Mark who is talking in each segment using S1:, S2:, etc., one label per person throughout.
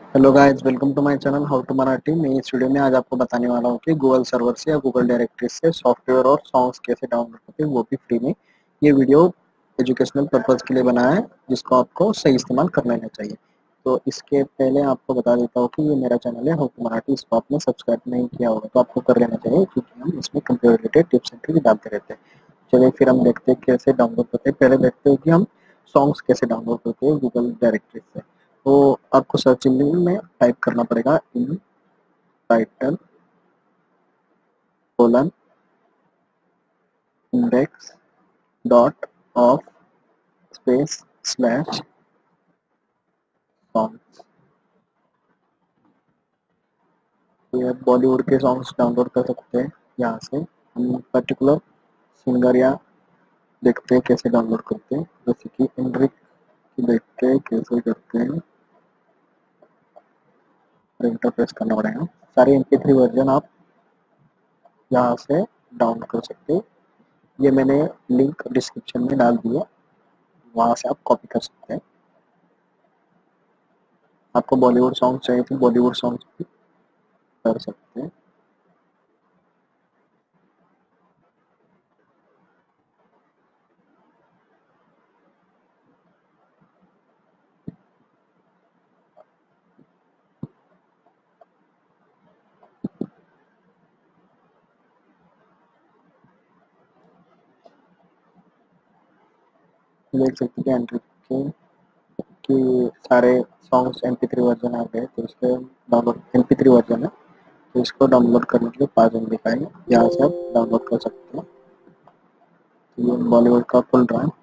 S1: Hello guys, welcome to my channel how to Marathi. मैं इस video में आज आपको बताने वाला हूँ कि गूगल सर्वर से या गूगल डायरेक्टरी से सॉफ्टवेयर और सॉन्ग्स कैसे डाउनलोड करते हैं, वो भी फ्री में। ये वीडियो एजुकेशनल पर्पज़ के लिए बना है, जिसको आपको सही इस्तेमाल कर लेना चाहिए। तो इसके पहले आपको बता देता हूँ कि ये मेरा चैनल है हाउ टू मराठी। इसको आपने सब्सक्राइब नहीं किया होगा तो आपको कर लेना चाहिए, क्योंकि हम इसमें computer related tips and tricks डालते रहते हैं। चलिए फिर हम देखते हैं कैसे डाउनलोड करते हैं। पहले देखते हैं कि हम सॉन्ग्स कैसे डाउनलोड करते हैं गूगल डायरेक्टरी से। तो आपको सर्च इंजन में टाइप करना पड़ेगा in title colon index dot of space slash song. ये बॉलीवुड के सॉन्ग्स डाउनलोड कर सकते हैं। यहाँ से हम पर्टिकुलर सिंगर या देखते हैं कैसे डाउनलोड करते हैं, जैसे कि एंड्रिक की देखते हैं कैसे करते हैं। इंटरफेस करना पड़ेगा। सारे MP3 वर्जन आप यहाँ से डाउनलोड कर सकते हैं। ये मैंने लिंक डिस्क्रिप्शन में डाल दिया, वहाँ से आप कॉपी कर सकते हैं। आपको बॉलीवुड सॉन्ग चाहिए तो बॉलीवुड सॉन्ग भी कर सकते हैं। देख सकते हैं एंट्री के कि सारे सॉन्ग्स MP3 वर्जन आ गए, तो इसके डाउनलोड MP3 वर्जन है, तो इसको डाउनलोड करने के लिए 5 MB का है। यहाँ से आप डाउनलोड कर सकते हैं। तो ये बॉलीवुड का फुल रहा है।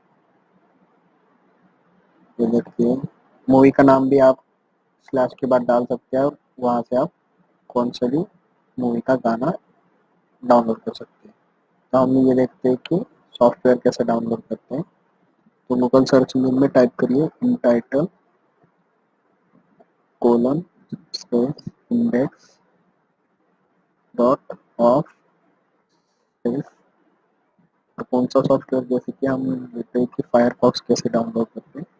S1: ये देखिए, मूवी का नाम भी आप स्लैश के बाद डाल सकते हैं और वहाँ से आप कौन सा भी मूवी का गाना डाउनलोड कर सकते हैं। तो हम ये देखते हैं कि सॉफ्टवेयर कैसे डाउनलोड करते हैं। तो गूगल सर्च इंजन में टाइप करिए in title colon space index dot of space. और कौन सा सॉफ्टवेयर, जैसे कि हम देखते हैं कि फायरफॉक्स कैसे डाउनलोड करते हैं।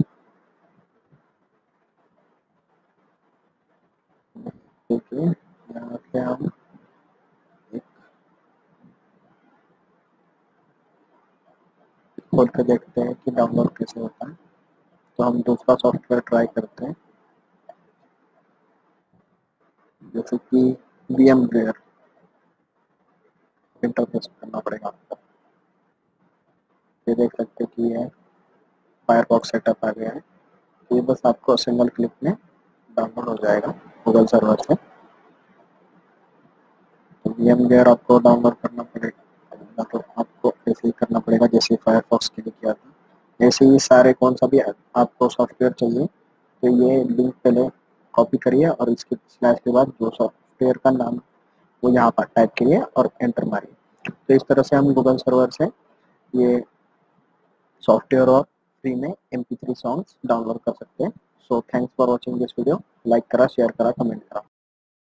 S1: देखिए, यहाँ से हम एक खोल कर देखते हैं कि डाउनलोड कैसे होता है। तो हम दूसरा सॉफ्टवेयर ट्राई करते हैं, जैसे कि VMware। इंटरफेस करना पड़ेगा आपको। ये देख सकते हैं कि ये फायरफॉक्स सेटअप आ गया है। ये बस आपको सिंगल क्लिक में डाउनलोड हो जाएगा गूगल सर्वर से। तो VMware आपको डाउनलोड करना पड़ेगा, तो आपको ऐसे ही करना पड़ेगा जैसे फायरफॉक्स के लिए किया था। ऐसे ही सारे कौन सा भी आपको सॉफ्टवेयर चाहिए, तो ये लिंक पहले कॉपी करिए और इसके स्लैश के बाद जो सॉफ्टवेयर का नाम वो यहाँ पर टाइप करिए और एंटर मारिए। तो इस तरह से हम गूगल सर्वर से ये सॉफ्टवेयर और फ्री में MP3 सॉन्ग्स डाउनलोड कर सकते हैं। So thanks for watching this video. Like करा, शेयर करा, कमेंट करा।